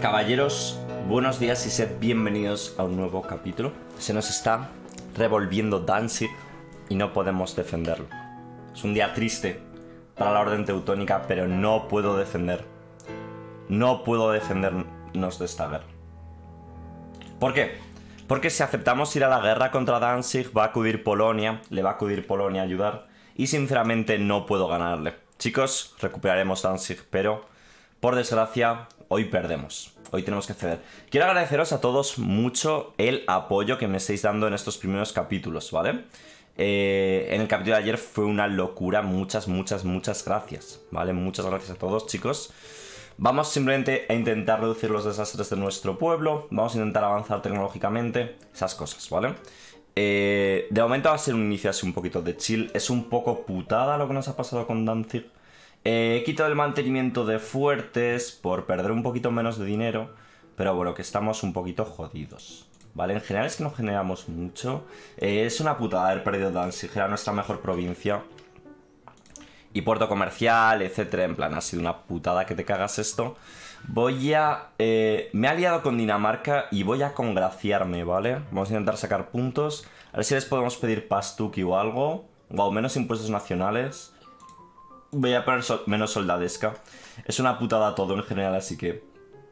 Caballeros, buenos días y sed bienvenidos a un nuevo capítulo. Se nos está revolviendo Danzig y no podemos defenderlo. Es un día triste para la Orden Teutónica, pero no puedo defender. No puedo defendernos de esta guerra. ¿Por qué? Porque si aceptamos ir a la guerra contra Danzig, va a acudir Polonia, le va a acudir Polonia a ayudar, y sinceramente no puedo ganarle. Chicos, recuperaremos Danzig, pero por desgracia hoy perdemos. Hoy tenemos que ceder. Quiero agradeceros a todos mucho el apoyo que me estáis dando en estos primeros capítulos, ¿vale? En el capítulo de ayer fue una locura. Muchas gracias, ¿vale? Muchas gracias a todos, chicos. Vamos simplemente a intentar reducir los desastres de nuestro pueblo. Vamos a intentar avanzar tecnológicamente. Esas cosas, ¿vale? De momento va a ser un inicio así un poquito de chill. Es un poco putada lo que nos ha pasado con Danzig. He quitado el mantenimiento de fuertes por perder un poquito menos de dinero. Pero bueno, que estamos un poquito jodidos, ¿vale? En general es que no generamos mucho. Es una putada haber perdido Danzig. Era nuestra mejor provincia. Y puerto comercial, etcétera. En plan, ha sido una putada que te cagas esto. Voy a... me he aliado con Dinamarca y voy a congraciarme, ¿vale? Vamos a intentar sacar puntos. A ver si les podemos pedir pastuki o algo. O menos impuestos nacionales. Voy a poner menos soldadesca. Es una putada todo en general, así que...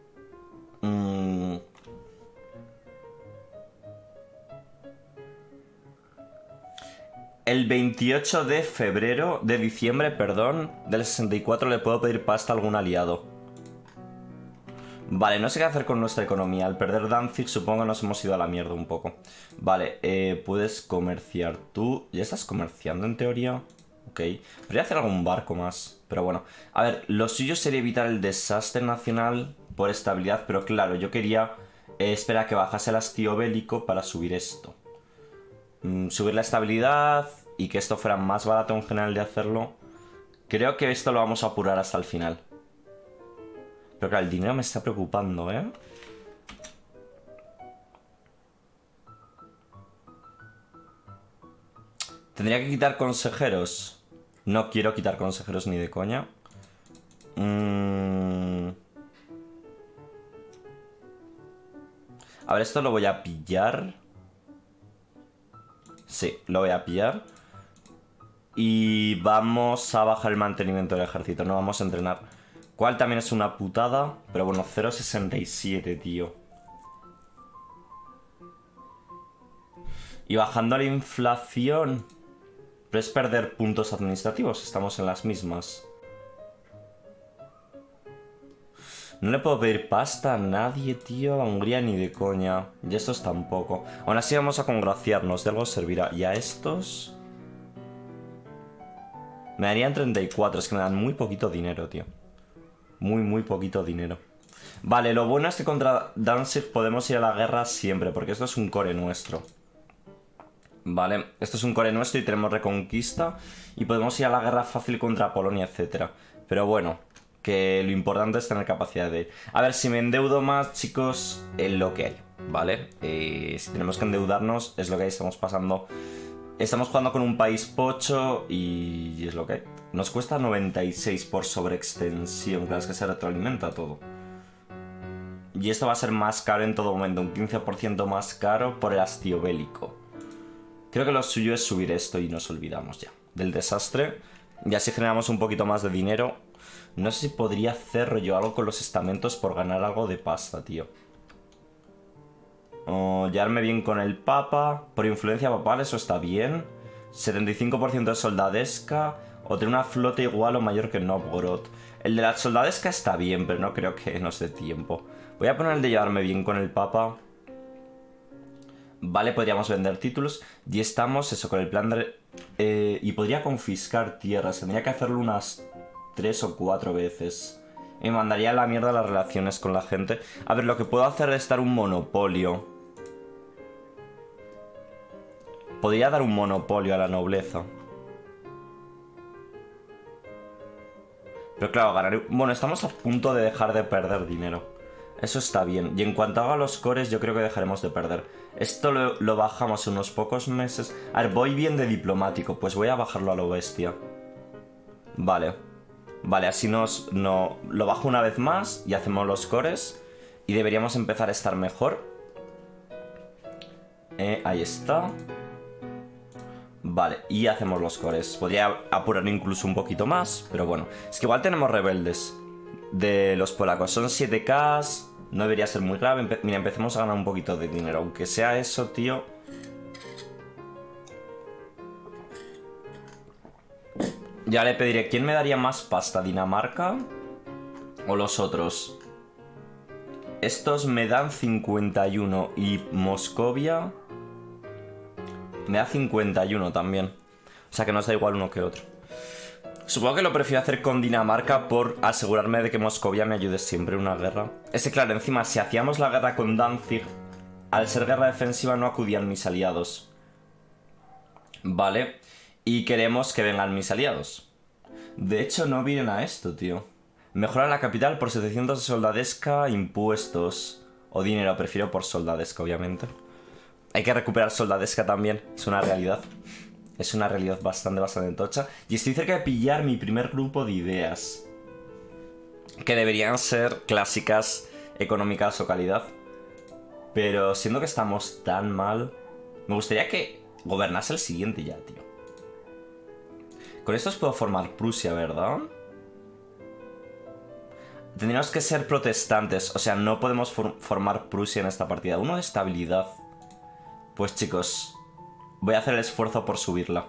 El 28 de febrero, de diciembre, perdón, del 64 le puedo pedir pasta a algún aliado. Vale, no sé qué hacer con nuestra economía. Al perder Danzig supongo que nos hemos ido a la mierda un poco. Vale, puedes comerciar tú. ¿Ya estás comerciando en teoría? Ok. Podría hacer algún barco más, pero bueno. A ver, lo suyo sería evitar el desastre nacional por estabilidad, pero claro, yo quería esperar a que bajase el hastío bélico para subir esto. Subir la estabilidad y que esto fuera más barato en general de hacerlo. Creo que esto lo vamos a apurar hasta el final. Pero claro, el dinero me está preocupando, ¿eh? Tendría que quitar consejeros. No quiero quitar consejeros ni de coña. A ver, esto lo voy a pillar. Sí, lo voy a pillar. Y vamos a bajar el mantenimiento del ejército. No vamos a entrenar. Cual también es una putada. Pero bueno, 0,67, tío. Y bajando la inflación. Pero es perder puntos administrativos. Estamos en las mismas. No le puedo pedir pasta a nadie, tío. A Hungría ni de coña. Y estos tampoco. Aún así vamos a congraciarnos. De algo servirá. Y a estos... me darían 34. Es que me dan muy poquito dinero, tío. Muy poquito dinero. Vale, lo bueno es que contra Danzig podemos ir a la guerra siempre. Porque esto es un core nuestro. Vale, esto es un core nuestro y tenemos reconquista. Y podemos ir a la guerra fácil contra Polonia, etcétera. Pero bueno... que lo importante es tener capacidad de... A ver, si me endeudo más, chicos, es lo que hay, ¿vale? Si tenemos que endeudarnos, es lo que hay, estamos pasando... Estamos jugando con un país pocho y es lo que hay. Nos cuesta 96 por sobreextensión, claro, es que se retroalimenta todo. Y esto va a ser más caro en todo momento, un 15% más caro por el hastío bélico. Creo que lo suyo es subir esto y nos olvidamos ya del desastre. Y así generamos un poquito más de dinero. No sé si podría hacer yo algo con los estamentos por ganar algo de pasta, tío. Llevarme bien con el papa. Por influencia papal, eso está bien. 75% de soldadesca. O tener una flota igual o mayor que Novgorod. El de la soldadesca está bien, pero no creo que nos dé tiempo. Voy a poner el de llevarme bien con el papa. Vale, podríamos vender títulos. Y estamos, eso, con el plan de... y podría confiscar tierras. Tendría que hacerlo unas 3 o 4 veces. Y me mandaría a la mierda las relaciones con la gente. A ver, lo que puedo hacer es dar un monopolio. Podría dar un monopolio a la nobleza. Pero claro, ganar... Bueno, estamos a punto de dejar de perder dinero. Eso está bien. Y en cuanto haga los cores, yo creo que dejaremos de perder. Esto lo bajamos en unos pocos meses. A ver, voy bien de diplomático. Pues voy a bajarlo a lo bestia. Vale. Vale, así lo bajo una vez más y hacemos los cores. Y deberíamos empezar a estar mejor. Ahí está. Vale, y hacemos los cores. Podría apurar incluso un poquito más, pero bueno. Es que igual tenemos rebeldes de los polacos. Son 7k, no debería ser muy grave. Mira, empecemos a ganar un poquito de dinero. Aunque sea eso, tío. Ya le pediré, ¿quién me daría más pasta? ¿Dinamarca o los otros? Estos me dan 51 y Moscovia me da 51 también. O sea que nos da igual uno que otro. Supongo que lo prefiero hacer con Dinamarca por asegurarme de que Moscovia me ayude siempre en una guerra. Es que claro, encima si hacíamos la guerra con Danzig, al ser guerra defensiva no acudían mis aliados. Vale. Y queremos que vengan mis aliados. De hecho no vienen a esto, tío. Mejora la capital por 700 de soldadesca, impuestos o dinero. Prefiero por soldadesca, obviamente. Hay que recuperar soldadesca también. Es una realidad. Es una realidad bastante tocha. Y estoy cerca de pillar mi primer grupo de ideas. Que deberían ser clásicas, económicas o calidad. Pero siendo que estamos tan mal, me gustaría que gobernase el siguiente ya, tío. Con estos puedo formar Prusia, ¿verdad? Tendríamos que ser protestantes. O sea, no podemos formar Prusia en esta partida. Uno de estabilidad. Pues chicos, voy a hacer el esfuerzo por subirla.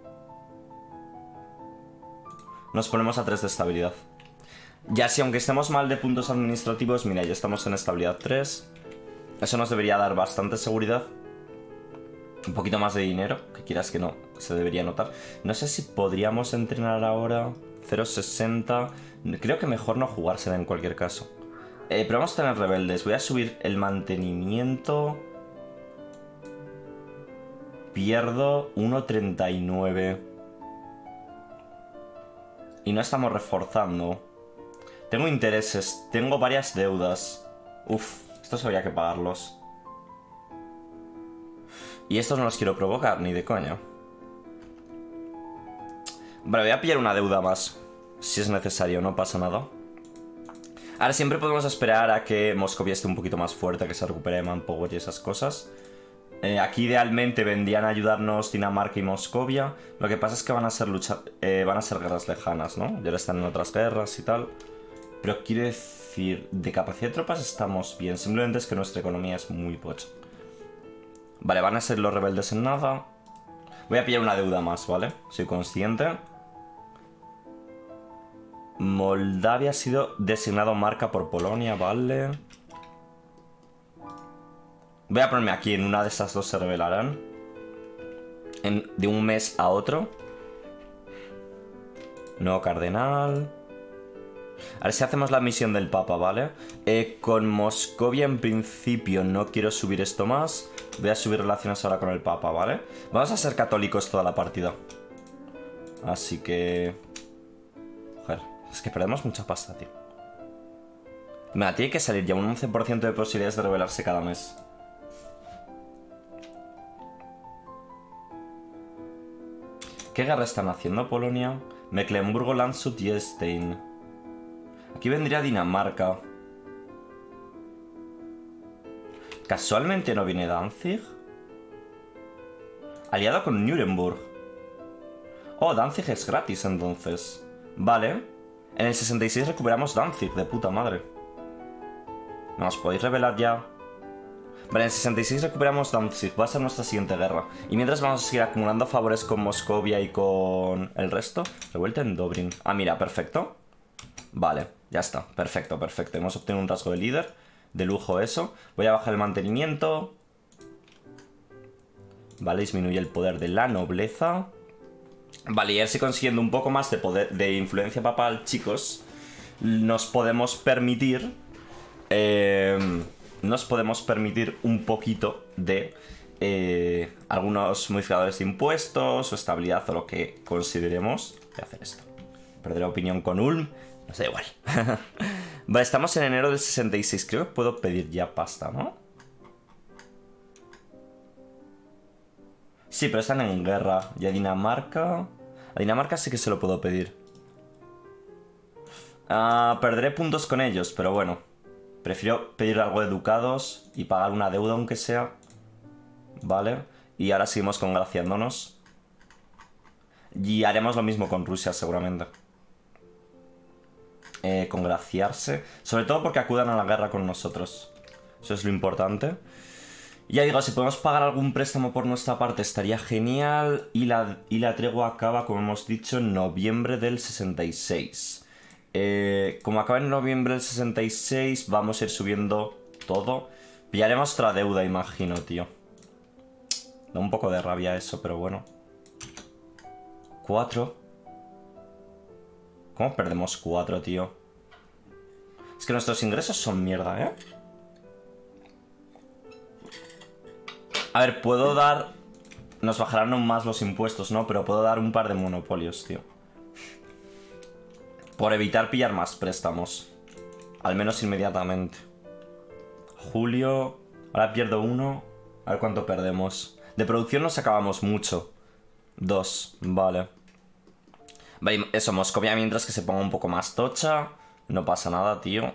Nos ponemos a 3 de estabilidad. Ya si aunque estemos mal de puntos administrativos, mira, ya estamos en estabilidad 3. Eso nos debería dar bastante seguridad. Un poquito más de dinero, que quieras que no, se debería notar. No sé si podríamos entrenar ahora. 0.60. Creo que mejor no jugársela en cualquier caso. Pero vamos a tener rebeldes. Voy a subir el mantenimiento. Pierdo 1.39. Y no estamos reforzando. Tengo intereses. Tengo varias deudas. Uf, estos habría que pagarlos. Y estos no los quiero provocar, ni de coña. Vale, voy a pillar una deuda más. Si es necesario, no pasa nada. Ahora siempre podemos esperar a que Moscovia esté un poquito más fuerte, que se recupere Manpower y esas cosas. Aquí idealmente vendrían a ayudarnos Dinamarca y Moscovia. Lo que pasa es que van a ser guerras lejanas, ¿no? Ya están en otras guerras y tal. Pero quiero decir, de capacidad de tropas estamos bien. Simplemente es que nuestra economía es muy pocha. Vale, van a ser los rebeldes en nada. Voy a pillar una deuda más, ¿vale? Soy consciente. Moldavia ha sido designado marca por Polonia, ¿vale? Voy a ponerme aquí, en una de esas dos se revelarán. De un mes a otro. Nuevo cardenal. A ver si hacemos la misión del Papa, ¿vale? Con Moscovia en principio no quiero subir esto más. Voy a subir relaciones ahora con el Papa, ¿vale? Vamos a ser católicos toda la partida. Así que... Joder, es que perdemos mucha pasta, tío. Mira, tiene que salir ya un 11% de posibilidades de revelarse cada mes. ¿Qué guerra están haciendo Polonia? Mecklenburgo, Landshut y Stein. Aquí vendría Dinamarca. ¿Casualmente no viene Danzig? Aliado con Nuremberg. Oh, Danzig es gratis entonces. Vale. En el 66 recuperamos Danzig, de puta madre. ¿Nos podéis revelar ya? Vale, en el 66 recuperamos Danzig. Va a ser nuestra siguiente guerra. Y mientras vamos a seguir acumulando favores con Moscovia y con el resto. Revuelta en Dobrin. Ah, mira, perfecto. Vale, ya está. Perfecto, perfecto. Hemos obtenido un rasgo de líder. De lujo eso. Voy a bajar el mantenimiento. Vale, disminuye el poder de la nobleza. Vale, y a ver si consiguiendo un poco más de poder, de influencia papal, chicos, nos podemos permitir... un poquito de algunos modificadores de impuestos o estabilidad o lo que consideremos de hacer esto. Perder opinión con Ulm, nos da igual. Vale, estamos en enero del 66. Creo que puedo pedir ya pasta, ¿no? Sí, pero están en guerra. Y a Dinamarca... A Dinamarca sí que se lo puedo pedir. Perderé puntos con ellos, pero bueno. Prefiero pedir algo de ducados y pagar una deuda aunque sea. Vale. Y ahora seguimos congraciándonos. Y haremos lo mismo con Rusia seguramente. Congraciarse. Sobre todo porque acudan a la guerra con nosotros. Eso es lo importante. Y ya digo, si podemos pagar algún préstamo por nuestra parte estaría genial. Y la tregua acaba, como hemos dicho, en noviembre del 66. Como acaba en noviembre del 66, vamos a ir subiendo todo. Pillaremos otra deuda, imagino, tío. Da un poco de rabia eso, pero bueno. 4. ¿Cómo perdemos 4, tío? Es que nuestros ingresos son mierda, ¿eh? A ver, puedo dar... Nos bajarán aún más los impuestos, ¿no? Pero puedo dar un par de monopolios, tío. Por evitar pillar más préstamos. Al menos inmediatamente. Julio... Ahora pierdo 1. A ver cuánto perdemos. De producción nos acabamos mucho. 2, vale. Vale, eso, Moscovia mientras que se ponga un poco más tocha. No pasa nada, tío.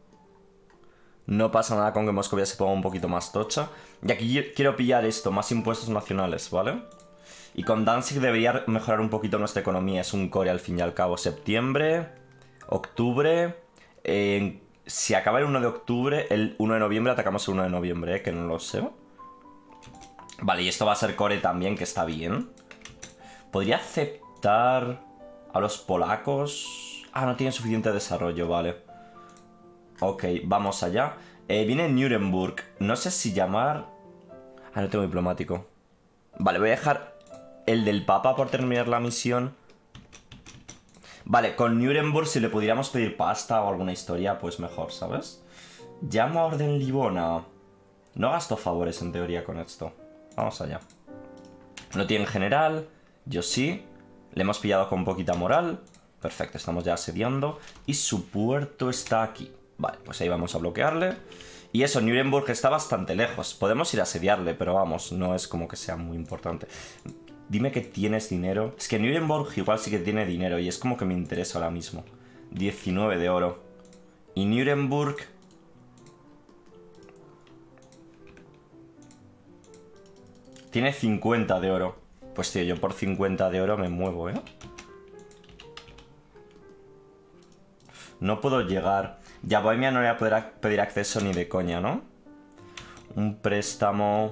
No pasa nada con que Moscovia se ponga un poquito más tocha. Y aquí quiero pillar esto, más impuestos nacionales, ¿vale? Y con Danzig debería mejorar un poquito nuestra economía. Es un core al fin y al cabo. Septiembre, octubre... si acaba el 1 de octubre, el 1 de noviembre atacamos el 1 de noviembre, que no lo sé. Vale, y esto va a ser core también, que está bien. Podría aceptar a los polacos... Ah, no tienen suficiente desarrollo, vale. Ok, vamos allá. Viene Nuremberg. No sé si llamar... Ah, no tengo diplomático. Vale, voy a dejar el del Papa por terminar la misión. Vale, con Nuremberg si le pudiéramos pedir pasta o alguna historia, pues mejor, ¿sabes? Llamo a Orden Livona. No gasto favores en teoría con esto. Vamos allá. No tiene general. Yo sí. Le hemos pillado con poquita moral. Perfecto, estamos ya asediando. Y su puerto está aquí. Vale, pues ahí vamos a bloquearle. Y eso, Nuremberg está bastante lejos. Podemos ir a asediarle, pero vamos, no es como que sea muy importante. Dime que tienes dinero. Es que Nuremberg igual sí que tiene dinero y es como que me interesa ahora mismo. 19 de oro. Y Nuremberg... tiene 50 de oro. Pues tío, yo por 50 de oro me muevo, ¿eh? No puedo llegar. Ya Bohemia no le voy a poder pedir acceso ni de coña, ¿no? Un préstamo...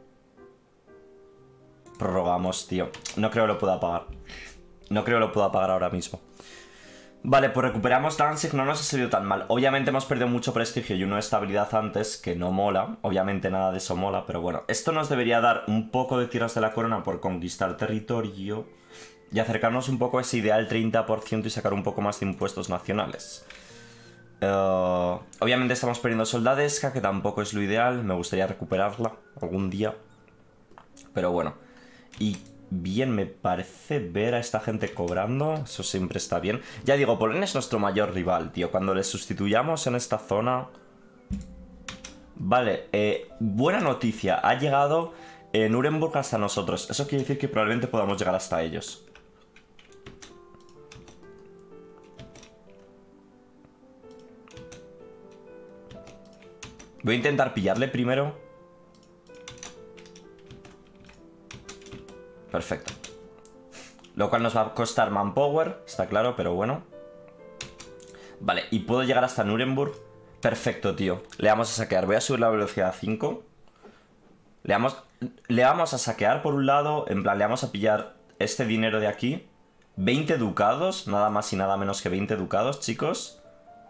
Prorrogamos, tío. No creo que lo pueda pagar. No creo que lo pueda pagar ahora mismo. Vale, pues recuperamos Danzig. No nos ha salido tan mal. Obviamente hemos perdido mucho prestigio y una estabilidad antes que no mola. Obviamente nada de eso mola, pero bueno. Esto nos debería dar un poco de tierras de la corona por conquistar territorio y acercarnos un poco a ese ideal 30% y sacar un poco más de impuestos nacionales. Obviamente estamos perdiendo soldadesca, que tampoco es lo ideal. Me gustaría recuperarla algún día. Pero bueno. Y bien, me parece ver a esta gente cobrando. Eso siempre está bien. Ya digo, Polonia es nuestro mayor rival, tío. Cuando les sustituyamos en esta zona... Vale, buena noticia. Ha llegado Nuremberg hasta nosotros. Eso quiere decir que probablemente podamos llegar hasta ellos. Voy a intentar pillarle primero. Perfecto. Lo cual nos va a costar manpower, está claro, pero bueno. Vale, y puedo llegar hasta Nuremberg. Perfecto, tío. Le vamos a saquear. Voy a subir la velocidad a 5. Le vamos a saquear por un lado. En plan, le vamos a pillar este dinero de aquí. 20 ducados. Nada más y nada menos que 20 ducados, chicos.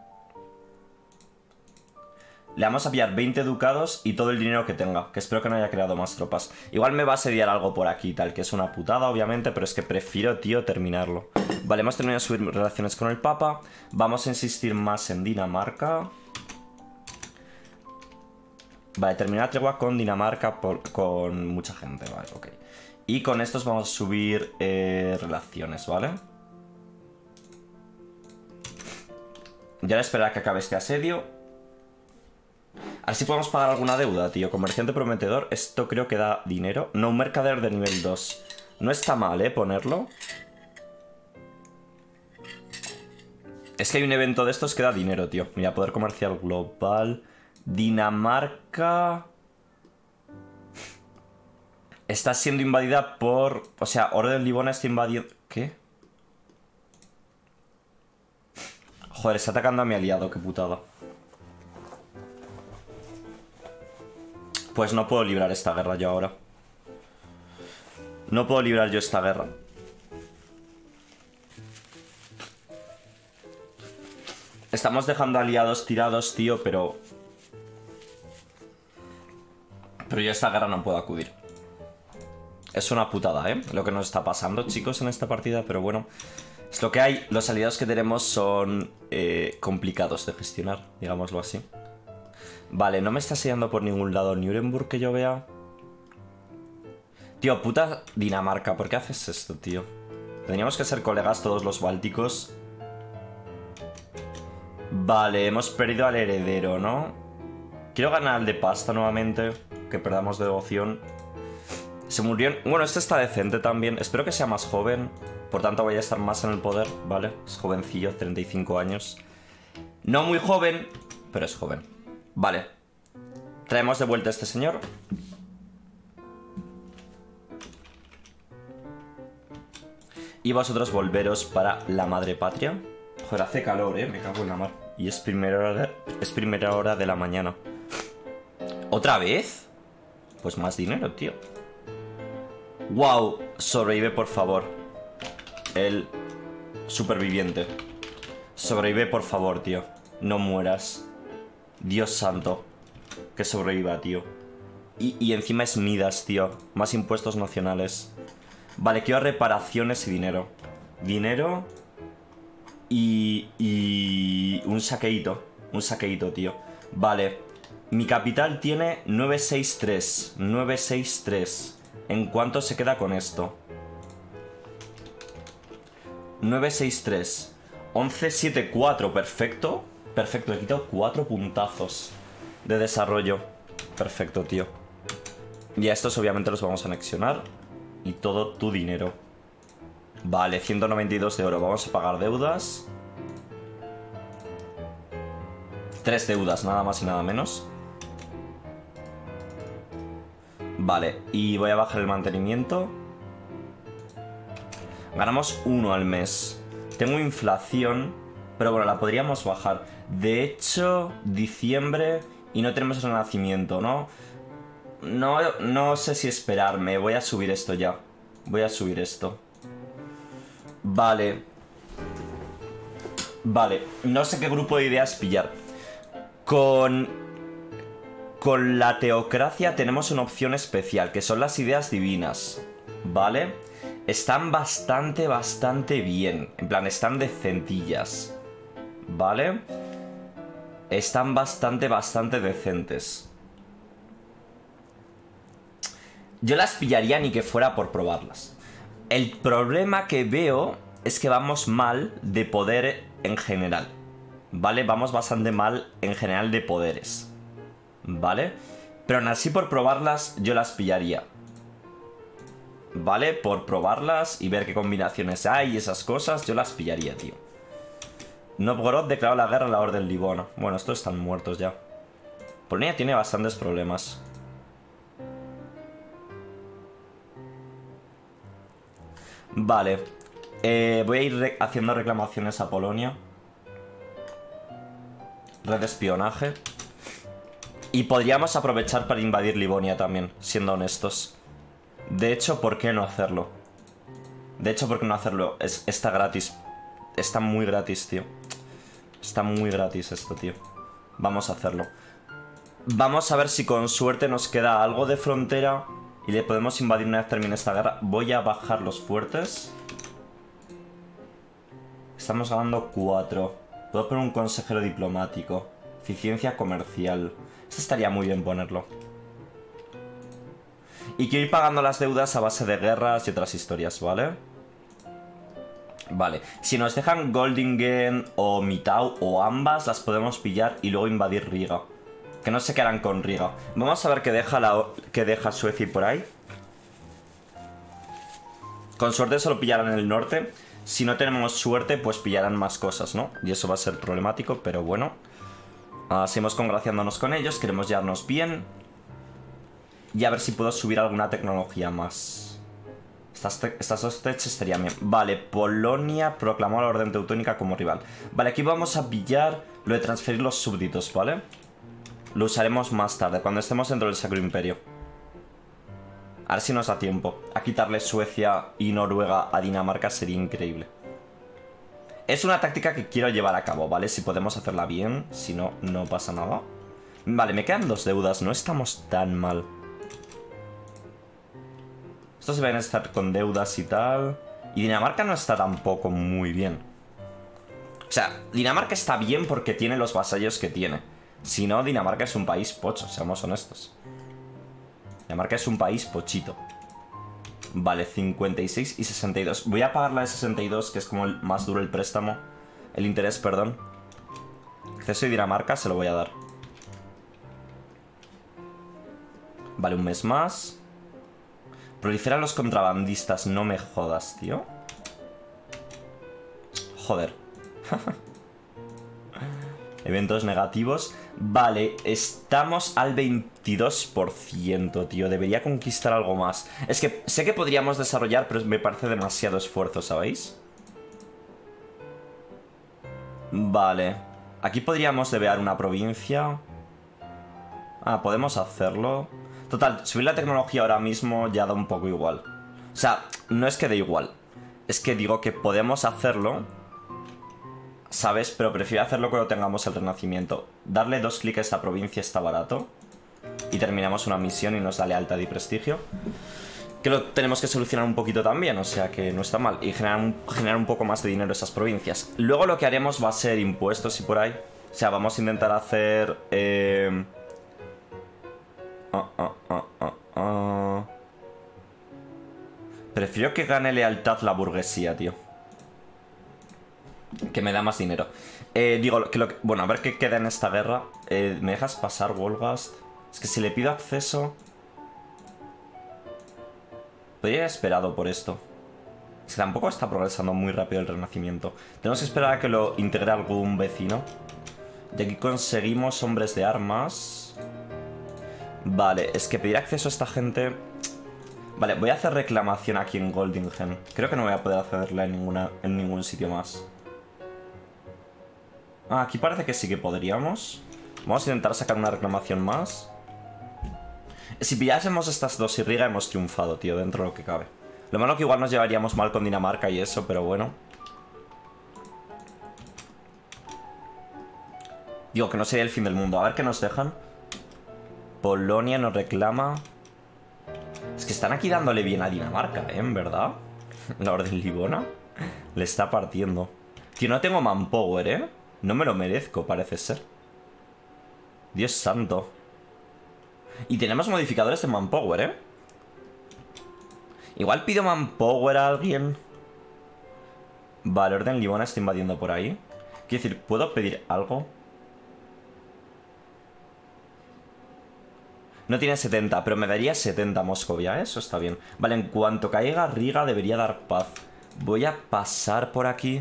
Le vamos a pillar 20 ducados y todo el dinero que tenga. Que espero que no haya creado más tropas. Igual me va a asediar algo por aquí, tal, que es una putada, obviamente, pero es que prefiero, tío, terminarlo. Vale, hemos terminado de subir relaciones con el Papa. Vamos a insistir más en Dinamarca. Vale, terminar la tregua con Dinamarca con mucha gente, vale, ok. Y con estos vamos a subir relaciones, ¿vale? Ya a esperar a que acabe este asedio. A ver si podemos pagar alguna deuda, tío. Comerciante prometedor. Esto creo que da dinero. No, un mercader de nivel 2. No está mal, ponerlo. Es que hay un evento de estos que da dinero, tío. Mira, poder comercial global. Dinamarca... Está siendo invadida por... O sea, Orden Livona está invadiendo... ¿Qué? Joder, está atacando a mi aliado, qué putada. Pues no puedo librar esta guerra yo ahora. No puedo librar yo esta guerra. Estamos dejando aliados tirados, tío, pero... Pero yo a esta guerra no puedo acudir. Es una putada, ¿eh? Lo que nos está pasando, chicos, en esta partida, pero bueno... Es lo que hay. Los aliados que tenemos son complicados de gestionar, digámoslo así. Vale, no me está sellando por ningún lado Nuremberg que yo vea. Tío, puta Dinamarca, ¿por qué haces esto, tío? Tendríamos que ser colegas todos los bálticos. Vale, hemos perdido al heredero, ¿no? Quiero ganar al de pasta nuevamente. Que perdamos devoción. Se murió... Bueno, este está decente también. Espero que sea más joven. Por tanto, vaya a estar más en el poder, ¿vale? Es jovencillo, 35 años. No muy joven, pero es joven. Vale. Traemos de vuelta a este señor. Y vosotros volveros para la madre patria. Joder, hace calor, me cago en la mar. Y es primera hora de la mañana. ¿Otra vez? Pues más dinero, tío. Wow, sobrevive, por favor. El superviviente. Sobrevive, por favor, tío. No mueras. Dios santo. Que sobreviva, tío. Y encima es Midas, tío. Más impuestos nacionales. Vale, quiero reparaciones y dinero. Dinero. Y un saqueíto. Un saqueíto, tío. Vale. Mi capital tiene 963. 963. ¿En cuánto se queda con esto? 963. 1174. Perfecto. Perfecto. He quitado 4 puntazos de desarrollo. Perfecto, tío. Y a estos obviamente los vamos a anexionar. Y todo tu dinero. Vale, 192 de oro. Vamos a pagar deudas. 3 deudas, nada más y nada menos. Vale, y voy a bajar el mantenimiento. Ganamos 1 al mes. Tengo inflación, pero bueno, la podríamos bajar. De hecho, diciembre y no tenemos renacimiento, ¿no? No sé si esperarme. Voy a subir esto ya. Voy a subir esto. Vale. Vale, no sé qué grupo de ideas pillar. Con la teocracia tenemos una opción especial, que son las ideas divinas. ¿Vale? Están bastante bien. En plan, están decentillas. ¿Vale? Están bastante decentes. Yo las pillaría ni que fuera por probarlas. El problema que veo es que vamos mal de poder en general. ¿Vale? Vamos bastante mal en general de poderes. ¿Vale? Pero aún así por probarlas yo las pillaría. ¿Vale? Por probarlas y ver qué combinaciones hay y esas cosas, yo las pillaría, tío. Novgorod declaró la guerra a la Orden Livona. Bueno, estos están muertos ya. Polonia tiene bastantes problemas. Vale. Voy a ir haciendo reclamaciones a Polonia. Red de espionaje. Y podríamos aprovechar para invadir Livonia también, siendo honestos. De hecho, ¿por qué no hacerlo? Está gratis. Está muy gratis, tío. Está muy gratis esto, tío. Vamos a hacerlo. Vamos a ver si con suerte nos queda algo de frontera y le podemos invadir una vez termine esta guerra. Voy a bajar los fuertes. Estamos ganando 4. Puedo poner un consejero diplomático. Eficiencia comercial. Esto estaría muy bien ponerlo. Y quiero ir pagando las deudas a base de guerras y otras historias, ¿vale? Vale. Si nos dejan Goldingen o Mitau o ambas, las podemos pillar y luego invadir Riga. Que no sé qué harán con Riga. Vamos a ver qué deja Suecia por ahí. Con suerte solo pillarán en el norte. Si no tenemos suerte, pues pillarán más cosas, ¿no? Y eso va a ser problemático, pero bueno. Seguimos congraciándonos con ellos, queremos llevarnos bien. Y a ver si puedo subir alguna tecnología más. Estas dos techs estarían bien. Vale, Polonia proclamó a la Orden Teutónica como rival. Vale, aquí vamos a pillar lo de transferir los súbditos, ¿vale? Lo usaremos más tarde, cuando estemos dentro del Sacro Imperio. A ver si nos da tiempo. A quitarle Suecia y Noruega a Dinamarca sería increíble. Es una táctica que quiero llevar a cabo, ¿vale? Si podemos hacerla bien, si no, no pasa nada. Vale, me quedan 2 deudas, no estamos tan mal. Estos deben estar con deudas y tal. Y Dinamarca no está tampoco muy bien. O sea, Dinamarca está bien porque tiene los vasallos que tiene. Si no, Dinamarca es un país pocho, seamos honestos. Dinamarca es un país pochito. Vale, 56 y 62. Voy a pagar la de 62, que es como el más duro el préstamo. El interés, perdón. Acceso a Dinamarca se lo voy a dar. Vale, un mes más. Proliferan los contrabandistas, no me jodas, tío. Joder. Eventos negativos. Vale, estamos al 22%, tío. Debería conquistar algo más. Es que sé que podríamos desarrollar, pero me parece demasiado esfuerzo, ¿sabéis? Vale. Aquí podríamos debear una provincia. Podemos hacerlo. Total, subir la tecnología ahora mismo ya da un poco igual. O sea, no es que dé igual. Es que digo que podemos hacerlo, ¿sabes? Pero prefiero hacerlo cuando tengamos el Renacimiento. Darle 2 clics a esta provincia está barato. Y terminamos una misión y nos da lealtad y prestigio. Que lo tenemos que solucionar un poquito también, o sea que no está mal. Y generar un poco más de dinero a esas provincias. Luego lo que haremos va a ser impuestos y por ahí. O sea, vamos a intentar hacer... Prefiero que gane lealtad la burguesía, tío. Que me da más dinero. Digo, que bueno, a ver qué queda en esta guerra. ¿Me dejas pasar, Wolgast? Es que si le pido acceso... Podría haber esperado por esto. Es que tampoco está progresando muy rápido el Renacimiento. Tenemos que esperar a que lo integre algún vecino. Y aquí conseguimos hombres de armas. Vale, es que pedir acceso a esta gente... Vale, voy a hacer reclamación aquí en Goldingen. Creo que no voy a poder hacerla en ningún sitio más. Aquí parece que sí que podríamos. Vamos a intentar sacar una reclamación más. Si pillásemos estas dos y Riga hemos triunfado, tío, dentro de lo que cabe. Lo malo que igual nos llevaríamos mal con Dinamarca y eso, pero bueno. Digo, que no sería el fin del mundo. A ver qué nos dejan. Polonia nos reclama... Es que están aquí dándole bien a Dinamarca, en verdad. La Orden Livona le está partiendo. Tío, no tengo manpower, No me lo merezco, parece ser. Dios santo. Y tenemos modificadores de manpower, Igual pido manpower a alguien. Vale, Orden Livona está invadiendo por ahí. Quiero decir, ¿puedo pedir algo? No tiene 70, pero me daría 70 Moscovia, eso está bien. Vale, en cuanto caiga Riga debería dar paz. Voy a pasar por aquí.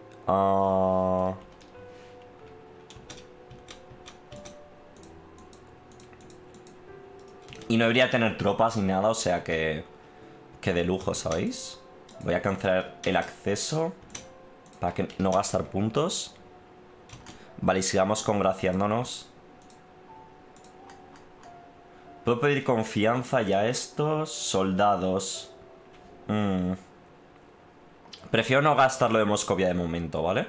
Y no debería tener tropas ni nada, o sea que de lujo, ¿sabéis? Voy a cancelar el acceso para que no gastar puntos. Vale, y sigamos congraciándonos. Puedo pedir confianza ya a estos soldados. Prefiero no gastarlo de Moscovia de momento, ¿vale?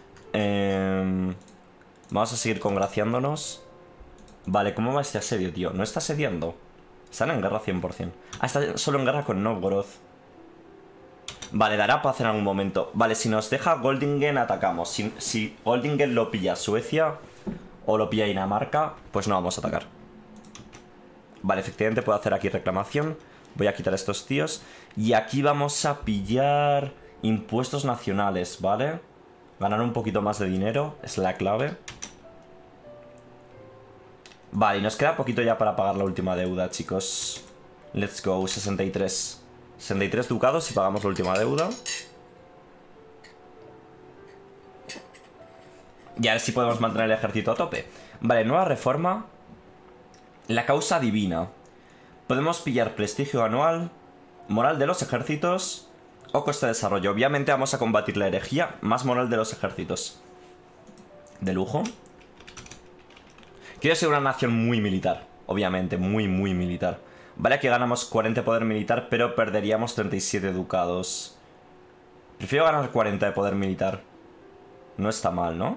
Vamos a seguir congraciándonos. Vale, ¿cómo va este asedio, tío? ¿No está asediando? Están en guerra 100%. Está solo en guerra con Novgorod. Vale, dará paz en algún momento. Vale, si nos deja Goldingen, atacamos. Si Goldingen lo pilla Suecia o lo pilla Dinamarca, pues no vamos a atacar. Vale, efectivamente puedo hacer aquí reclamación. Voy a quitar a estos tíos. Y aquí vamos a pillar impuestos nacionales, ¿vale? Ganar un poquito más de dinero es la clave. Vale, y nos queda poquito ya para pagar la última deuda, chicos. Let's go, 63. 63 ducados y pagamos la última deuda. Y a ver si podemos mantener el ejército a tope. Vale, nueva reforma. La causa divina. Podemos pillar prestigio anual, moral de los ejércitos o coste de desarrollo. Obviamente vamos a combatir la herejía, más moral de los ejércitos. De lujo. Quiero ser una nación muy militar. Obviamente, muy militar. Vale, aquí ganamos 40 de poder militar, pero perderíamos 37 ducados. Prefiero ganar 40 de poder militar. No está mal, ¿no?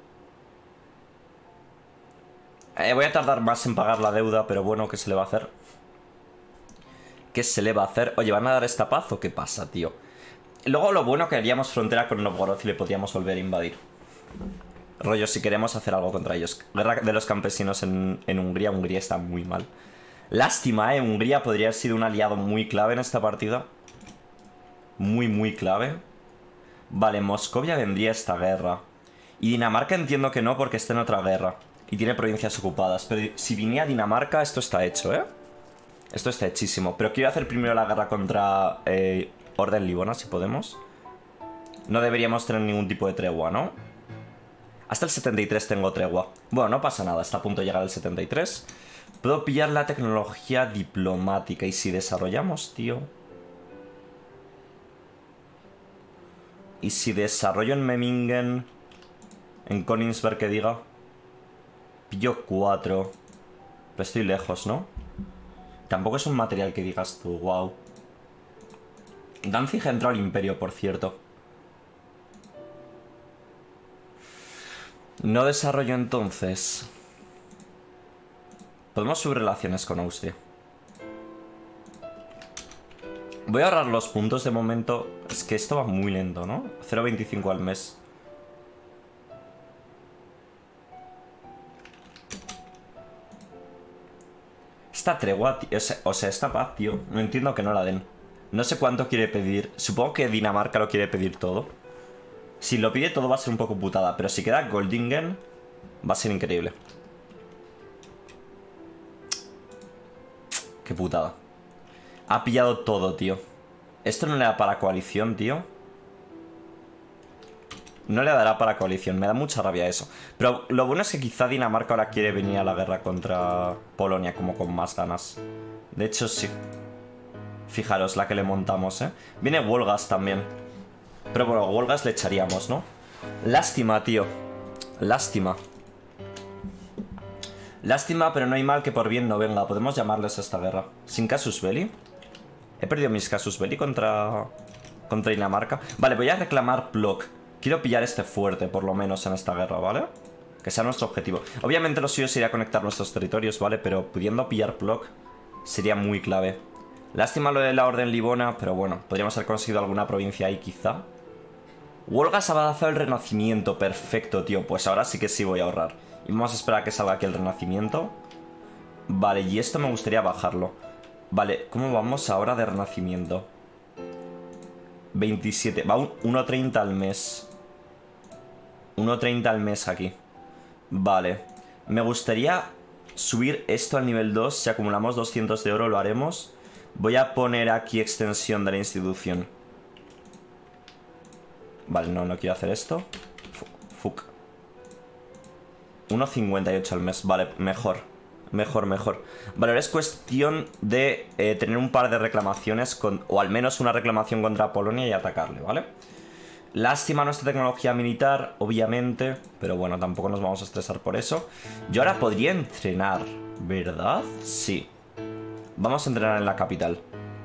Voy a tardar más en pagar la deuda, pero bueno, ¿qué se le va a hacer? ¿Qué se le va a hacer? Oye, ¿van a dar esta paz o qué pasa, tío? Luego lo bueno que haríamos frontera con Novgorod y le podríamos volver a invadir. Rollo, si queremos hacer algo contra ellos. Guerra de los campesinos en Hungría. Hungría está muy mal. Lástima, Hungría podría haber sido un aliado muy clave en esta partida. Muy clave. Vale, Moscovia vendría a esta guerra. Y Dinamarca entiendo que no porque está en otra guerra. Y tiene provincias ocupadas. Pero si viniera Dinamarca, esto está hecho, ¿eh? Esto está hechísimo. Pero quiero hacer primero la guerra contra Orden Livona, si podemos. No deberíamos tener ningún tipo de tregua, ¿no? Hasta el 73 tengo tregua. Bueno, no pasa nada, está a punto de llegar al 73. Puedo pillar la tecnología diplomática. Y si desarrollamos, tío... Y si desarrollo en Memmingen... En Königsberg, que diga... Pillo 4. Pero estoy lejos, ¿no? Tampoco es un material que digas tú, wow. Danzig entró al Imperio, por cierto. No desarrollo entonces. Podemos subir relaciones con Austria. Voy a ahorrar los puntos de momento. Es que esto va muy lento, ¿no? 0,25 al mes. Esta tregua, o sea, esta paz, tío. No entiendo que no la den. No sé cuánto quiere pedir. Supongo que Dinamarca lo quiere pedir todo. Si lo pide todo va a ser un poco putada. Pero si queda Goldingen, va a ser increíble. Qué putada. Ha pillado todo, tío. Esto no le da para coalición, tío. No le dará para coalición. Me da mucha rabia eso. Pero lo bueno es que quizá Dinamarca ahora quiere venir a la guerra contra Polonia como con más ganas. De hecho, sí. Fijaros la que le montamos, ¿eh? Viene Wolgast también. Pero bueno, Wolgast le echaríamos, ¿no? Lástima, tío. Lástima. Lástima, pero no hay mal que por bien no venga. Podemos llamarles a esta guerra. Sin Casus Belli. He perdido mis Casus Belli contra Dinamarca. Vale, voy a reclamar Plock. Quiero pillar este fuerte, por lo menos, en esta guerra, ¿vale? Que sea nuestro objetivo. Obviamente lo suyo sería conectar nuestros territorios, ¿vale? Pero pudiendo pillar Plock sería muy clave. Lástima lo de la Orden Livona, pero bueno, podríamos haber conseguido alguna provincia ahí, quizá. Wolgast ha avanzado el Renacimiento. Perfecto, tío. Pues ahora sí que sí voy a ahorrar. Y vamos a esperar a que salga aquí el Renacimiento. Vale, y esto me gustaría bajarlo. Vale, ¿cómo vamos ahora de Renacimiento? 27. Va un 1,30 al mes. 1,30 al mes aquí. Vale. Me gustaría subir esto al nivel 2. Si acumulamos 200 de oro lo haremos. Voy a poner aquí extensión de la institución. Vale, no quiero hacer esto. Fuck. 1,58 al mes. Vale, mejor. Mejor. Vale, ahora es cuestión de tener un par de reclamaciones o al menos una reclamación contra Polonia y atacarle, ¿vale? Lástima nuestra tecnología militar, obviamente. Pero bueno, tampoco nos vamos a estresar por eso. Yo ahora podría entrenar, ¿verdad? Sí. Vamos a entrenar en la capital.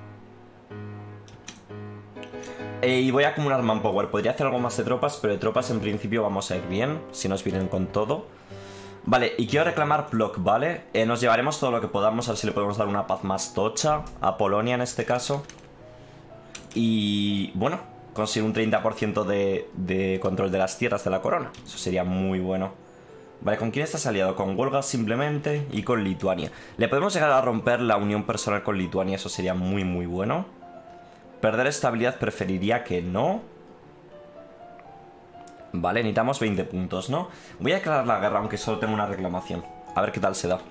Y voy a acumular manpower. Podría hacer algo más de tropas, pero de tropas en principio vamos a ir bien. Si nos vienen con todo. Vale, y quiero reclamar Plock, ¿vale? Nos llevaremos todo lo que podamos, a ver si le podemos dar una paz más tocha a Polonia en este caso. Y bueno, conseguir un 30% de control de las tierras de la corona. Eso sería muy bueno. Vale, ¿con quién estás aliado? Con Wolgast simplemente y con Lituania. Le podemos llegar a romper la unión personal con Lituania, eso sería muy bueno. Perder estabilidad preferiría que no. Vale, necesitamos 20 puntos, ¿no? Voy a declarar la guerra, aunque solo tengo una reclamación. A ver qué tal se da.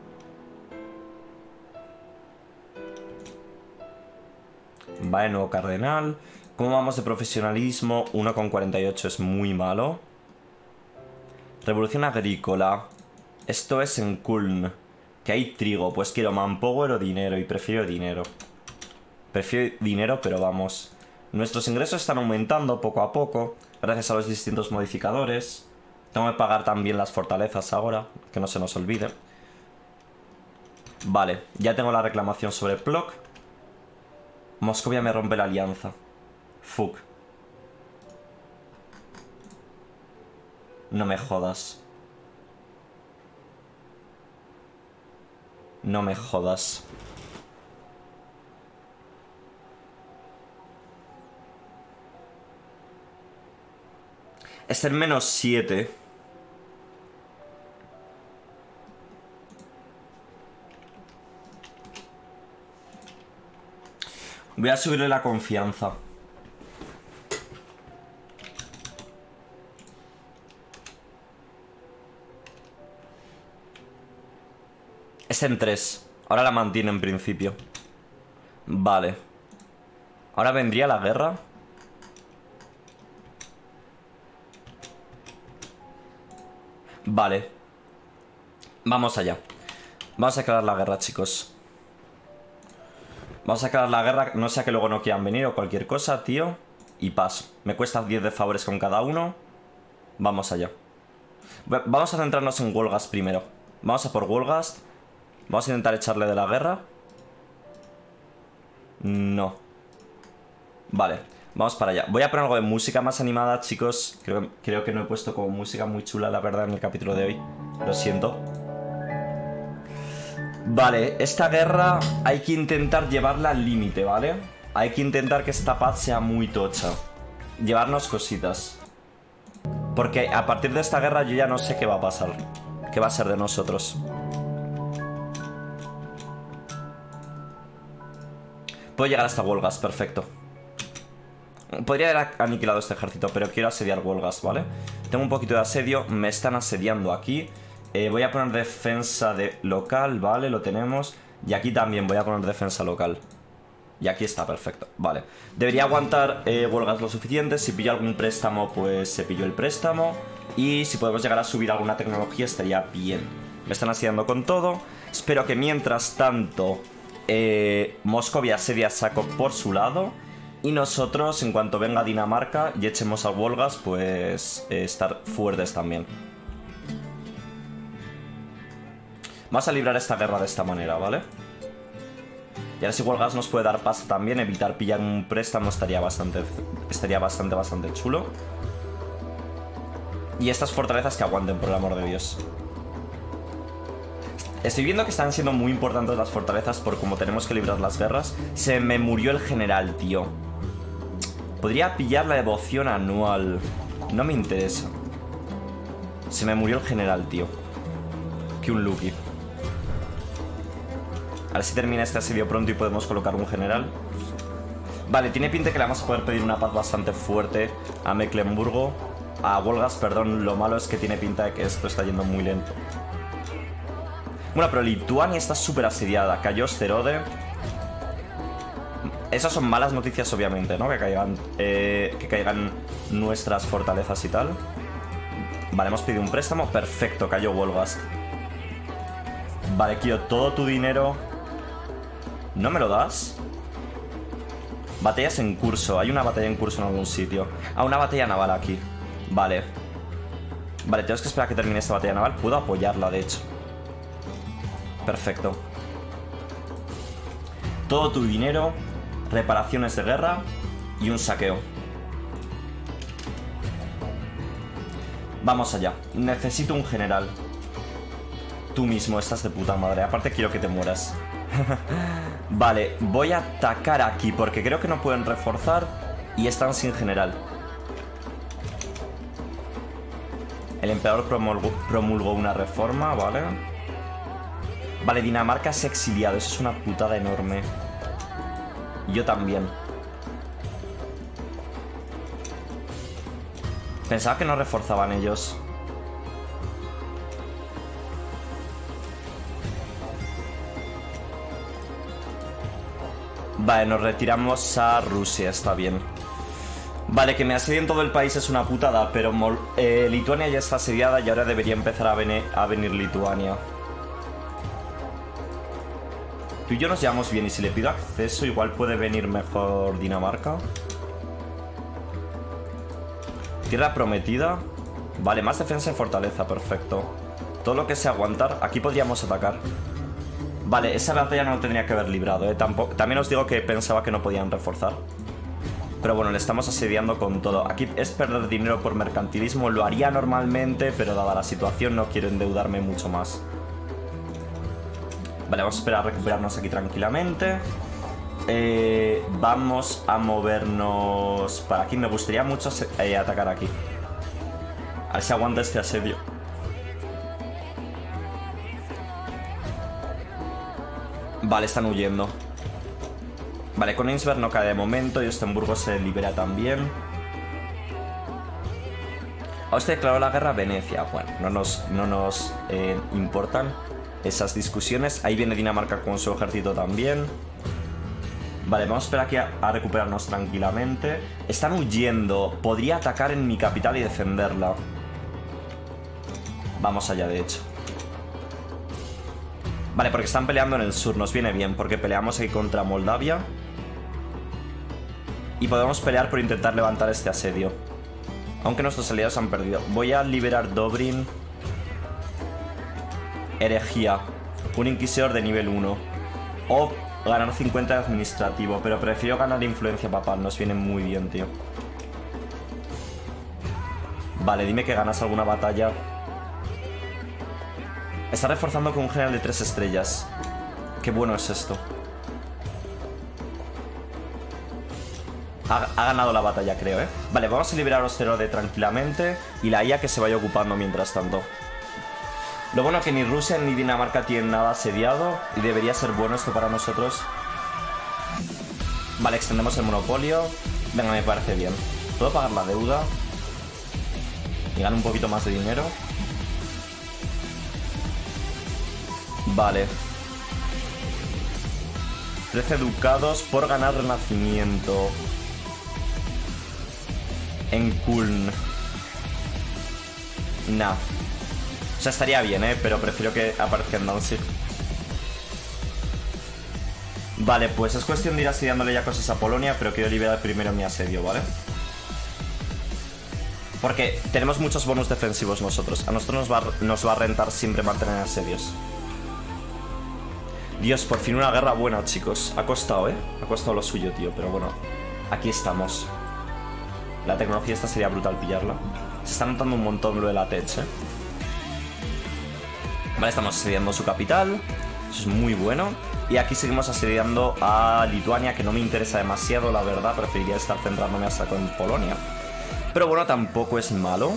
Vale, nuevo cardenal. ¿Cómo vamos de profesionalismo? 1,48 es muy malo. Revolución agrícola. Esto es en Kuln. Que hay trigo. Pues quiero manpower o dinero. Y prefiero dinero. Prefiero dinero, pero vamos. Nuestros ingresos están aumentando poco a poco. Gracias a los distintos modificadores. Tengo que pagar también las fortalezas ahora. Que no se nos olvide. Vale, ya tengo la reclamación sobre Plock. Moscovia me rompe la alianza. Fuck. No me jodas. No me jodas. Es el -7. Voy a subirle la confianza. Es en 3. Ahora la mantiene en principio. Vale. Ahora vendría la guerra. Vale. Vamos allá. Vamos a declarar la guerra, chicos. Vamos a declarar la guerra. No sea que luego no quieran venir o cualquier cosa, tío. Y paso. Me cuesta 10 de favores con cada uno. Vamos allá. Vamos a centrarnos en Wolgast primero. Vamos a por Wolgast. Vamos a intentar echarle de la guerra. No. Vale, vamos para allá. Voy a poner algo de música más animada, chicos. Creo que no he puesto como música muy chula, la verdad, en el capítulo de hoy. Lo siento. Vale, esta guerra hay que intentar llevarla al límite, ¿vale? Hay que intentar que esta paz sea muy tocha. Llevarnos cositas. Porque a partir de esta guerra yo ya no sé qué va a pasar. ¿Qué va a ser de nosotros? Puedo llegar hasta Wolgast, perfecto. Podría haber aniquilado este ejército, pero quiero asediar Wolgast, ¿vale? Tengo un poquito de asedio, me están asediando aquí. Voy a poner defensa local, ¿vale? Lo tenemos. Y aquí también voy a poner defensa local. Y aquí está, perfecto, vale. Debería aguantar Wolgast lo suficiente. Si pillo algún préstamo, pues se pilló el préstamo. Y si podemos llegar a subir alguna tecnología, estaría bien. Me están asediando con todo. Espero que mientras tanto Moscovia asedia saco por su lado. Y nosotros, en cuanto venga Dinamarca y echemos al Wolgast, pues estar fuertes también. Vamos a librar esta guerra de esta manera, ¿vale? Y ahora si Wolgast nos puede dar paso también, evitar pillar un préstamo estaría bastante chulo. Y estas fortalezas que aguanten, por el amor de Dios. Estoy viendo que están siendo muy importantes las fortalezas por como tenemos que librar las guerras. Se me murió el general, tío. Podría pillar la devoción anual. No me interesa. Se me murió el general, tío. Que un Lucky. A ver si termina este asedio pronto y podemos colocar un general. Vale, tiene pinta que le vamos a poder pedir una paz bastante fuerte a Mecklenburgo. A Wolgast, perdón. Lo malo es que tiene pinta de que esto está yendo muy lento. Bueno, pero Lituania está súper asediada. Cayó Osterode. Esas son malas noticias, obviamente, ¿no? Que caigan nuestras fortalezas y tal. Vale, hemos pedido un préstamo. Perfecto, cayó Wolgast. Vale, quiero todo tu dinero. ¿No me lo das? Batallas en curso. Hay una batalla en curso en algún sitio. Ah, una batalla naval aquí. Vale. Vale, tenemos que esperar a que termine esta batalla naval. Puedo apoyarla, de hecho. Perfecto. Todo tu dinero, reparaciones de guerra y un saqueo. Vamos allá. Necesito un general. Tú mismo, estás de puta madre. Aparte quiero que te mueras. Vale, voy a atacar aquí porque creo que no pueden reforzar y están sin general. El emperador promulgó una reforma, ¿vale? Vale, Dinamarca se ha exiliado. Eso es una putada enorme. Yo también. Pensaba que no reforzaban ellos. Vale, nos retiramos a Rusia. Está bien. Vale, que me asedien todo el país es una putada, pero Lituania ya está asediada y ahora debería empezar a venir Lituania. Tú y yo nos llevamos bien y si le pido acceso igual puede venir mejor Dinamarca. Tierra prometida. Vale, más defensa y fortaleza, perfecto. Todo lo que sea aguantar, aquí podríamos atacar. Vale, esa batalla no tendría que haber librado, También os digo que pensaba que no podían reforzar. Pero bueno, le estamos asediando con todo. Aquí es perder dinero por mercantilismo. Lo haría normalmente, pero dada la situación no quiero endeudarme mucho más. Vale, vamos a esperar a recuperarnos aquí tranquilamente. Vamos a movernos para aquí. Me gustaría mucho atacar aquí. A ver si aguanta este asedio. Vale, están huyendo. Vale, Königsberg no cae de momento y Ostenburgo se libera también. Austria declaró la guerra a Venecia. Bueno, no nos importan esas discusiones. Ahí viene Dinamarca con su ejército también. Vale, vamos a esperar aquí a recuperarnos tranquilamente. Están huyendo. Podría atacar en mi capital y defenderla. Vamos allá, de hecho. Vale, porque están peleando en el sur. Nos viene bien, porque peleamos aquí contra Moldavia. Y podemos pelear por intentar levantar este asedio. Aunque nuestros aliados han perdido. Voy a liberar Dobrin. Herejía. Un inquisidor de nivel 1. O ganar 50 de administrativo. Pero prefiero ganar influencia papal. Nos viene muy bien, tío. Vale, dime que ganas alguna batalla. Está reforzando con un general de 3 estrellas. Qué bueno es esto. Ha ganado la batalla, creo, ¿eh? Vale, vamos a liberar a Osterode tranquilamente. Y la IA que se vaya ocupando mientras tanto. Lo bueno es que ni Rusia ni Dinamarca tienen nada asediado. Y debería ser bueno esto para nosotros. Vale, extendemos el monopolio. Venga, me parece bien. Puedo pagar la deuda. Y gano un poquito más de dinero. Vale. 13 ducados por ganar renacimiento. En Kuln. Nah. O sea, estaría bien, pero prefiero que aparezca en Danzig. Vale, pues es cuestión de ir asediándole ya cosas a Polonia, pero quiero liberar primero mi asedio, ¿vale? Porque tenemos muchos bonus defensivos nosotros. A nosotros nos va a rentar siempre mantener asedios. Dios, por fin una guerra buena, chicos. Ha costado, Ha costado lo suyo, tío. Pero bueno, aquí estamos. La tecnología esta sería brutal pillarla. Se está notando un montón lo de la tech, Vale, estamos asediando su capital. Eso es muy bueno. Y aquí seguimos asediando a Lituania, que no me interesa demasiado, la verdad. Preferiría estar centrándome hasta con Polonia. Pero bueno, tampoco es malo.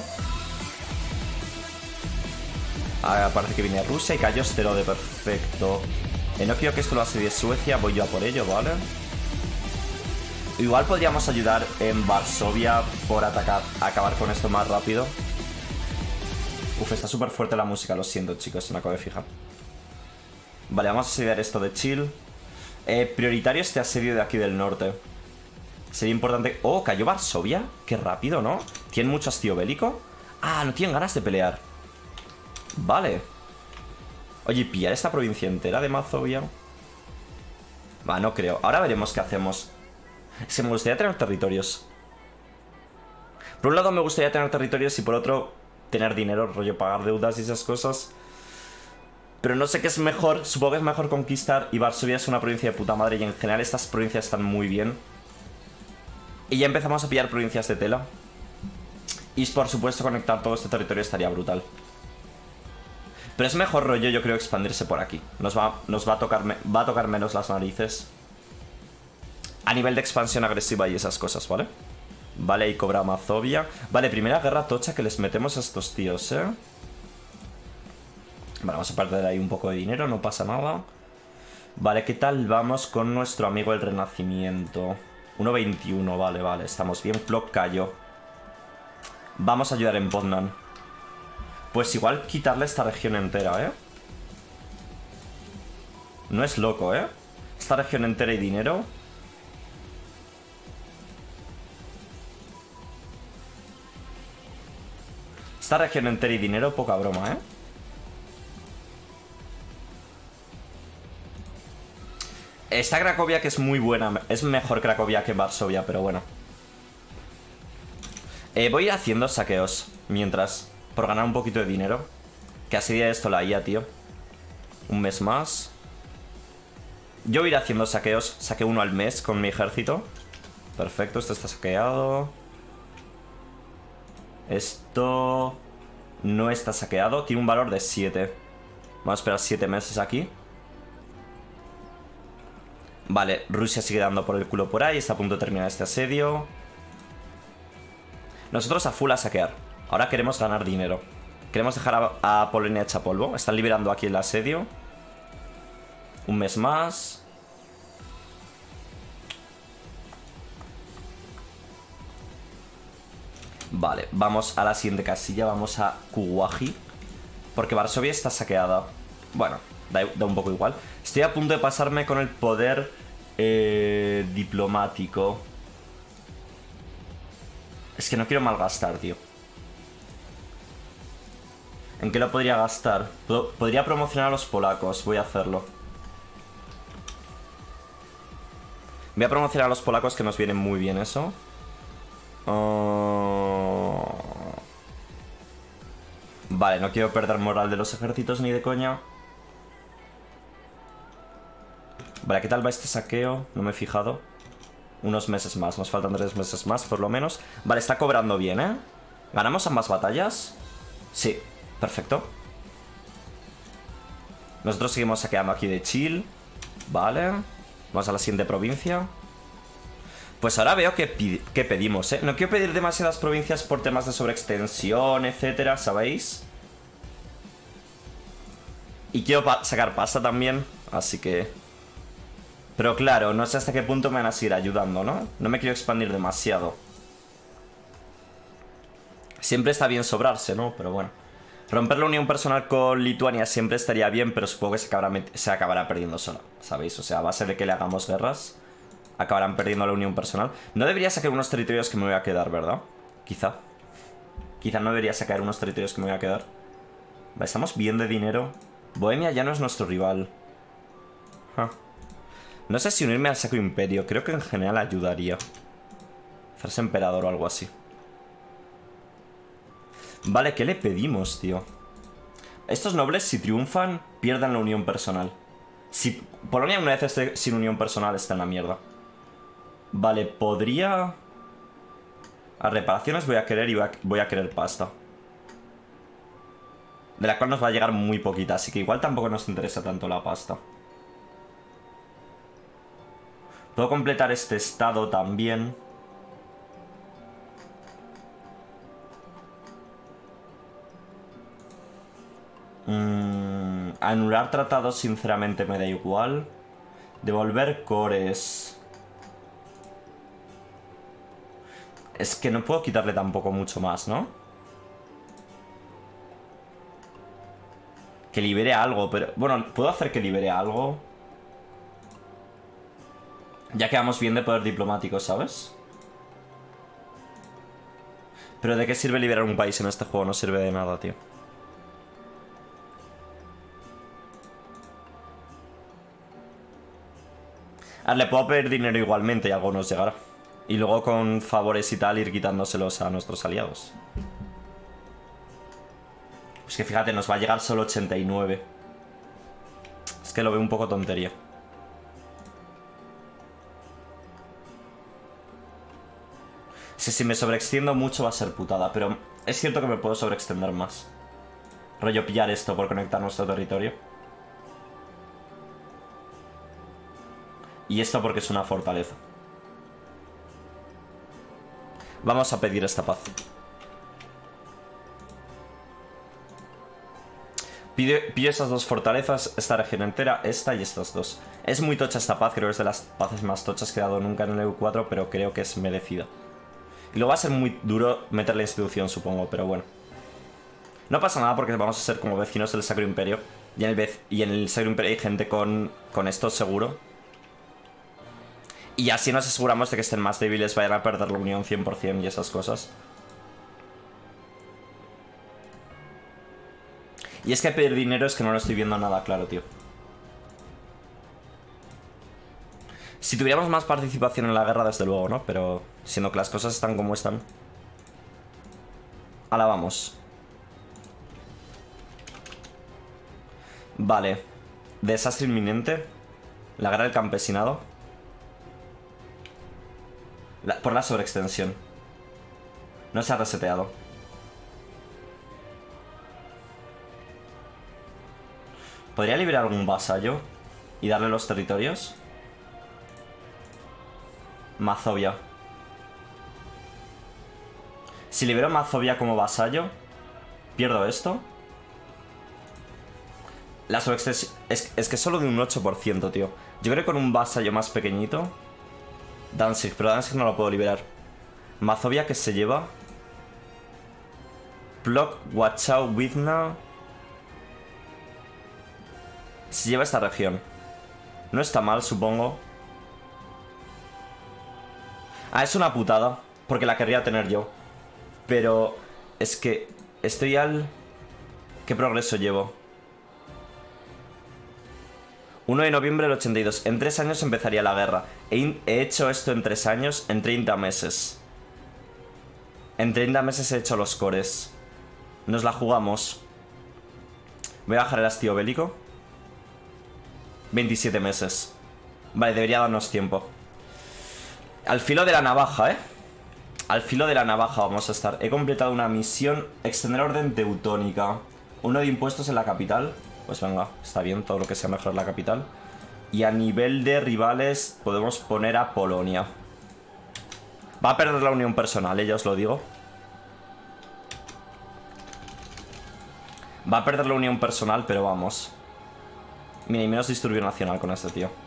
Parece que viene Rusia y cayó Osterode, perfecto. No quiero que esto lo asedie Suecia, voy yo a por ello, ¿vale? Igual podríamos ayudar en Varsovia por acabar con esto más rápido. Uf, está súper fuerte la música, lo siento, chicos, me acabo de fijar. Vale, vamos a asediar esto de chill. Prioritario este asedio de aquí del norte. Sería importante... Oh, cayó Varsovia. Qué rápido, ¿no? ¿Tienen mucho hastío bélico? Ah, no tienen ganas de pelear. Vale. Oye, ¿pillar esta provincia entera de Mazovia? Va, no creo. Ahora veremos qué hacemos. Es que me gustaría tener territorios. Por un lado me gustaría tener territorios y por otro tener dinero, rollo pagar deudas y esas cosas. Pero no sé qué es mejor. Supongo que es mejor conquistar. Y Varsovia es una provincia de puta madre y en general estas provincias están muy bien. Y ya empezamos a pillar provincias de tela. Y por supuesto conectar todo este territorio estaría brutal. Pero es mejor rollo, yo creo, expandirse por aquí. Nos va a tocar menos las narices. A nivel de expansión agresiva y esas cosas, ¿vale? Vale, y cobra Mazovia. Vale, primera guerra tocha que les metemos a estos tíos, Vale, vamos a perder ahí un poco de dinero, no pasa nada. Vale, ¿qué tal vamos con nuestro amigo el Renacimiento? 1.21, vale, estamos bien. Flock cayó. Vamos a ayudar en Poznan. Pues igual quitarle esta región entera, No es loco, Esta región entera y dinero. Esta región entera y dinero, poca broma, ¿eh? Esta Cracovia que es muy buena. Es mejor Cracovia que Varsovia, pero bueno. Voy a ir haciendo saqueos mientras, por ganar un poquito de dinero. Que así de esto la IA, tío. Un mes más. Yo voy a ir haciendo saqueos. Saqué uno al mes con mi ejército. Perfecto, esto está saqueado. Esto no está saqueado. Tiene un valor de 7. Vamos a esperar 7 meses aquí. Vale, Rusia sigue dando por el culo por ahí. Está a punto de terminar este asedio. Nosotros a full a saquear. Ahora queremos ganar dinero. Queremos dejar a Polonia hecha polvo. Están liberando aquí el asedio. Un mes más. Vale, vamos a la siguiente casilla. Vamos a Kuwaji. Porque Varsovia está saqueada. Bueno, da un poco igual. Estoy a punto de pasarme con el poder diplomático. Es que no quiero malgastar, tío. ¿En qué lo podría gastar? Podría promocionar a los polacos. Voy a hacerlo. Voy a promocionar a los polacos, que nos viene muy bien eso. Vale, no quiero perder moral de los ejércitos ni de coña. Vale, ¿qué tal va este saqueo? No me he fijado. Unos meses más, nos faltan 3 meses más por lo menos. Vale, está cobrando bien, ¿eh? ¿Ganamos ambas batallas? Sí, perfecto. Nosotros seguimos saqueando aquí de chill. Vale. Vamos a la siguiente provincia. Pues ahora veo que pedimos, ¿eh? No quiero pedir demasiadas provincias por temas de sobreextensión, etcétera, ¿sabéis? Y quiero sacar pasta también, así que... Pero claro, no sé hasta qué punto me van a seguir ayudando, ¿no? No me quiero expandir demasiado. Siempre está bien sobrarse, ¿no? Pero bueno. Romper la unión personal con Lituania siempre estaría bien, pero supongo que se acabará perdiendo sola, ¿sabéis? O sea, a base de que le hagamos guerras, acabarán perdiendo la unión personal. No debería sacar unos territorios que me voy a quedar, ¿verdad? Quizá. Quizá no debería sacar unos territorios que me voy a quedar. Vale, estamos bien de dinero. Bohemia ya no es nuestro rival. No sé si unirme al Sacro Imperio. Creo que en general ayudaría. Hacerse emperador o algo así. Vale, ¿qué le pedimos, tío? Estos nobles, si triunfan, pierden la unión personal. Si Polonia una vez esté sin unión personal, está en la mierda. Vale, podría... A reparaciones voy a querer y voy a querer pasta. De la cual nos va a llegar muy poquita, así que igual tampoco nos interesa tanto la pasta. Puedo completar este estado también. Anular tratados sinceramente me da igual. Devolver cores. Es que no puedo quitarle tampoco mucho más, ¿no? Que libere algo, pero... Bueno, puedo hacer que libere algo. Ya quedamos bien de poder diplomático, ¿sabes? Pero ¿de qué sirve liberar un país en este juego? No sirve de nada, tío. Le puedo pedir dinero igualmente y algo nos llegará. Y luego con favores y tal ir quitándoselos a nuestros aliados. Es que fíjate, nos va a llegar solo 89. Es que lo veo un poco tontería. Si me sobreextiendo mucho va a ser putada, pero es cierto que me puedo sobreextender más. Rollo pillar esto por conectar nuestro territorio. Y esto porque es una fortaleza. Vamos a pedir esta paz. Pido estas dos fortalezas, esta región entera, esta y estas dos. Es muy tocha esta paz, creo que es de las paces más tochas que he dado nunca en el EU4, pero creo que es merecida. Y luego va a ser muy duro meter la institución, supongo, pero bueno. No pasa nada porque vamos a ser como vecinos del Sacro Imperio. Y en el Sacro Imperio hay gente con esto seguro. Y así nos aseguramos de que estén más débiles, vayan a perder la unión 100% y esas cosas. Y es que pedir dinero es que no lo estoy viendo nada claro, tío. Si tuviéramos más participación en la guerra, desde luego, ¿no? Pero siendo que las cosas están como están. Ahora vamos. Vale. Desastre inminente. La guerra del campesinado. Por la sobreextensión. No se ha reseteado. ¿Podría liberar algún vasallo y darle los territorios? Mazovia. Si libero Mazovia como vasallo, pierdo esto. La sobreextensión... Es que es solo de un 8%, tío. Yo creo que con un vasallo más pequeñito... Danzig, pero Danzig no lo puedo liberar. Mazovia que se lleva... Plok, Wachau, Vidna... Se lleva esta región. No está mal, supongo. Ah, es una putada, porque la querría tener yo. Pero es que estoy al... ¿Qué progreso llevo? 1 de noviembre del 82. En 3 años empezaría la guerra. He hecho esto en 3 años, en 30 meses. En 30 meses he hecho los cores. Nos la jugamos. Voy a bajar el hastío bélico. 27 meses. Vale, debería darnos tiempo. Al filo de la navaja, ¿eh? Al filo de la navaja vamos a estar. He completado una misión. Extender orden teutónica. 1 de impuestos en la capital. Pues venga, está bien, todo lo que sea mejorar la capital. Y a nivel de rivales podemos poner a Polonia. Va a perder la unión personal, ya os lo digo. Va a perder la unión personal, pero vamos. Mira, y menos disturbio nacional con este tío.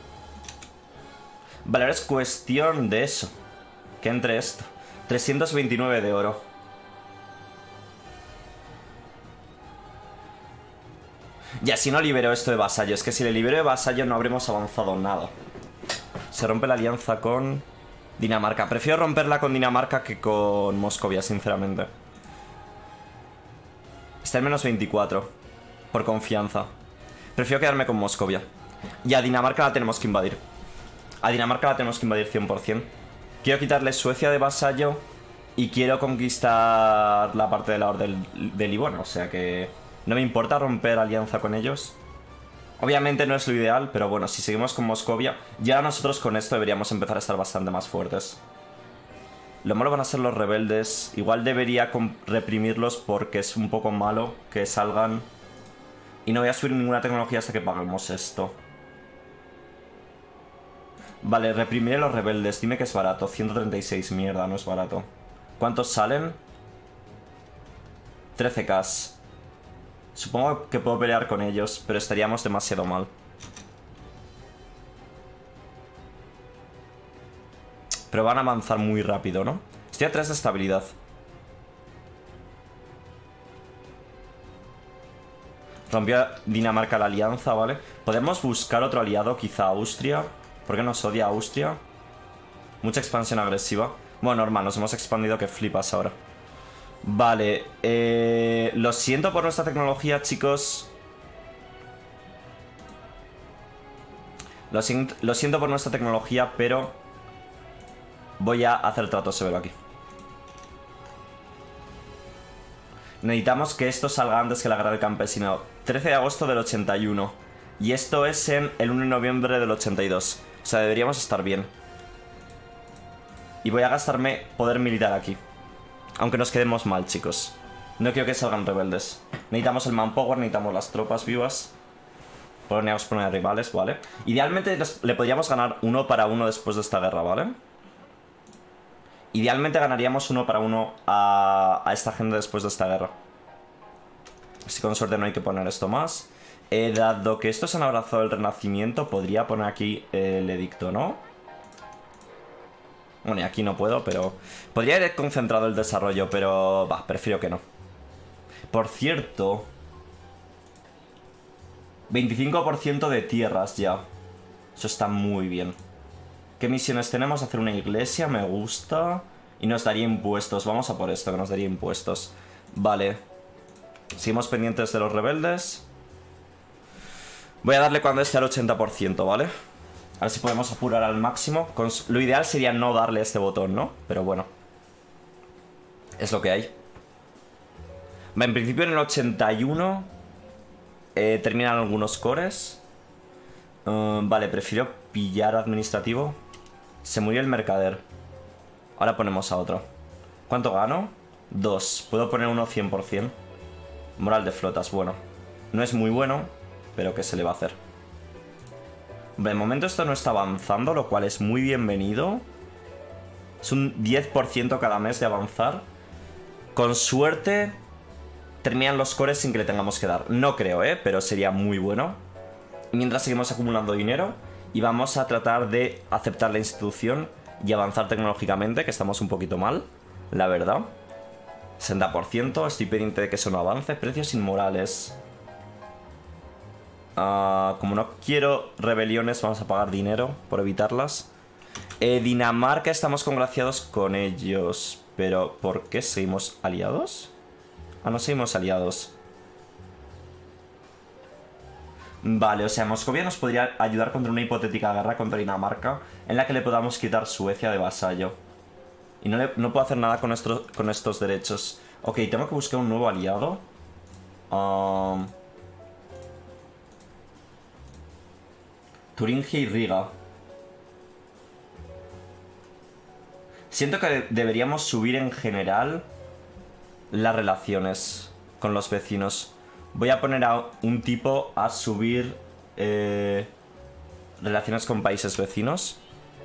Vale, ahora es cuestión de eso. Que entre esto. 329 de oro. Y así no libero esto de vasallo. Es que si le libero de vasallo no habremos avanzado nada. Se rompe la alianza con Dinamarca. Prefiero romperla con Dinamarca que con Moscovia, sinceramente. Está en menos 24. Por confianza. Prefiero quedarme con Moscovia. Y a Dinamarca la tenemos que invadir. A Dinamarca la tenemos que invadir 100%. Quiero quitarle Suecia de vasallo. Y quiero conquistar la parte de la orden del Livón. O sea que no me importa romper alianza con ellos. Obviamente no es lo ideal, pero bueno, si seguimos con Moscovia, ya nosotros con esto deberíamos empezar a estar bastante más fuertes. Lo malo van a ser los rebeldes. Igual debería reprimirlos porque es un poco malo que salgan. Y no voy a subir ninguna tecnología hasta que paguemos esto. Vale, reprimiré los rebeldes. Dime que es barato. 136, mierda, no es barato. ¿Cuántos salen? 13k. Supongo que puedo pelear con ellos, pero estaríamos demasiado mal. Pero van a avanzar muy rápido, ¿no? Estoy a 3 de estabilidad. Rompió Dinamarca la alianza, ¿vale? Podemos buscar otro aliado, quizá Austria. ¿Por qué nos odia Austria? Mucha expansión agresiva. Bueno, normal, nos hemos expandido que flipas ahora. Vale, lo siento por nuestra tecnología, chicos. Lo siento por nuestra tecnología, pero voy a hacer trato severo aquí. Necesitamos que esto salga antes que la guerra del campesinado. 13 de agosto del 81. Y esto es en el 1 de noviembre del 82. O sea, deberíamos estar bien. Y voy a gastarme poder militar aquí. Aunque nos quedemos mal, chicos. No quiero que salgan rebeldes. Necesitamos el manpower, necesitamos las tropas vivas. Podríamos poner rivales, ¿vale? Idealmente le podríamos ganar 1 para 1 después de esta guerra, ¿vale? Idealmente ganaríamos 1 para 1 a esta gente después de esta guerra. Si con suerte no hay que poner esto más. Dado que estos han abrazado el renacimiento, podría poner aquí el edicto, ¿no? Bueno, y aquí no puedo, pero... Podría haber concentrado el desarrollo, pero... Bah, prefiero que no. Por cierto... 25% de tierras ya. Eso está muy bien. ¿Qué misiones tenemos? Hacer una iglesia, me gusta. Y nos daría impuestos. Vamos a por esto, que nos daría impuestos. Vale. Seguimos pendientes de los rebeldes. Voy a darle cuando esté al 80%, ¿vale? A ver si podemos apurar al máximo. Lo ideal sería no darle este botón, ¿no? Pero bueno. Es lo que hay. En principio en el 81 terminan algunos cores. Vale, prefiero pillar administrativo. Se murió el mercader. Ahora ponemos a otro. ¿Cuánto gano? 2. Puedo poner uno 100%. Moral de flotas, bueno. No es muy bueno, pero ¿qué se le va a hacer? De momento esto no está avanzando, lo cual es muy bienvenido. Es un 10% cada mes de avanzar. Con suerte terminan los cores sin que le tengamos que dar. No creo, pero sería muy bueno. Mientras seguimos acumulando dinero y vamos a tratar de aceptar la institución y avanzar tecnológicamente, que estamos un poquito mal, la verdad. 60%, estoy pendiente de que eso no avance. Precios inmorales. Como no quiero rebeliones, vamos a pagar dinero por evitarlas. Dinamarca, estamos congraciados con ellos. Pero, ¿por qué seguimos aliados? No seguimos aliados. Vale, o sea, Moscovia nos podría ayudar contra una hipotética guerra contra Dinamarca, en la que le podamos quitar Suecia de vasallo. Y no puedo hacer nada con estos derechos. Ok, tengo que buscar un nuevo aliado. Turingia y Riga. Siento que deberíamos subir en general las relaciones con los vecinos. Voy a poner a un tipo a subir relaciones con países vecinos.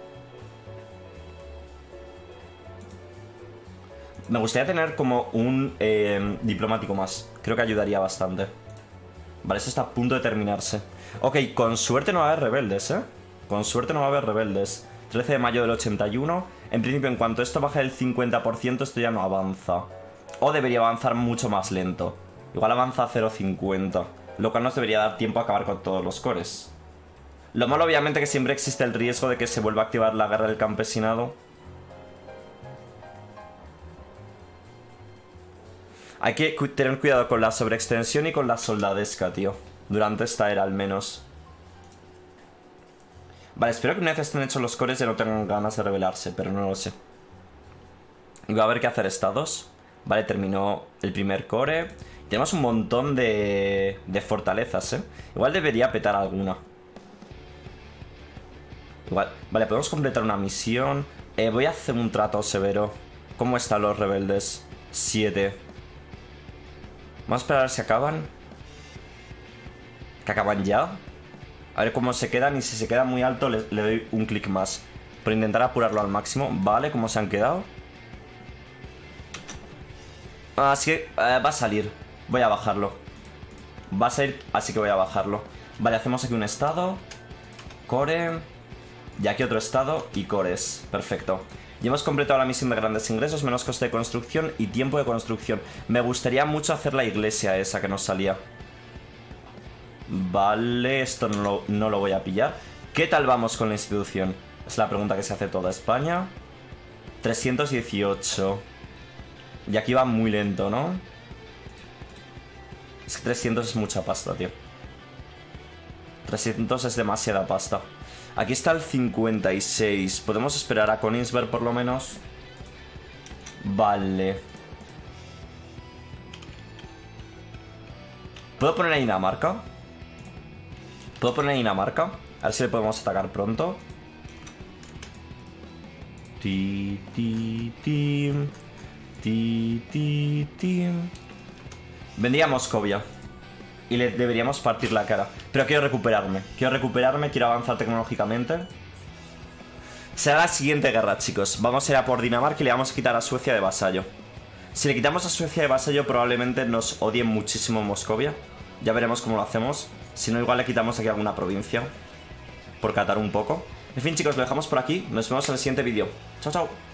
Me gustaría tener como un diplomático más. Creo que ayudaría bastante. Vale, esto está a punto de terminarse. Ok, con suerte no va a haber rebeldes, Con suerte no va a haber rebeldes. 13 de mayo del 81. En principio, en cuanto esto baje del 50%, esto ya no avanza. O debería avanzar mucho más lento. Igual avanza a 0,50. Lo cual nos debería dar tiempo a acabar con todos los cores. Lo malo, obviamente, que siempre existe el riesgo de que se vuelva a activar la guerra del campesinado. Hay que tener cuidado con la sobreextensión y con la soldadesca, tío. Durante esta era, al menos. Vale, espero que una vez estén hechos los cores ya no tengan ganas de rebelarse, pero no lo sé. Y va a haber que hacer estados. Vale, terminó el primer core. Tenemos un montón de fortalezas, Igual debería petar alguna. Igual. Vale, podemos completar una misión. Voy a hacer un trato severo. ¿Cómo están los rebeldes? 7. Vamos a esperar a ver si acaban. ¿Que acaban ya? A ver cómo se quedan, y si se queda muy alto le doy un clic más. Por intentar apurarlo al máximo. Vale, ¿cómo se han quedado? Así que va a salir. Voy a bajarlo. Va a salir, así que voy a bajarlo. Vale, hacemos aquí un estado. Core. Y aquí otro estado y cores. Perfecto. Ya hemos completado la misión de grandes ingresos, menos coste de construcción y tiempo de construcción. Me gustaría mucho hacer la iglesia esa que nos salía. Vale, esto no lo voy a pillar. ¿Qué tal vamos con la institución? Es la pregunta que se hace toda España. 318. Y aquí va muy lento, ¿no? Es que 300 es mucha pasta, tío. 300 es demasiada pasta. Aquí está el 56. ¿Podemos esperar a Königsberg por lo menos? Vale. ¿Puedo poner a Dinamarca? ¿Puedo poner a Dinamarca? A ver si le podemos atacar pronto. Vendría a Moscovia y le deberíamos partir la cara. Pero quiero recuperarme. Quiero avanzar tecnológicamente. Será la siguiente guerra, chicos. Vamos a ir a por Dinamarca y le vamos a quitar a Suecia de vasallo. Si le quitamos a Suecia de vasallo, probablemente nos odie muchísimo Moscovia. Ya veremos cómo lo hacemos. Si no, igual le quitamos aquí alguna provincia por catar un poco. En fin, chicos, lo dejamos por aquí. Nos vemos en el siguiente vídeo. Chao, chao.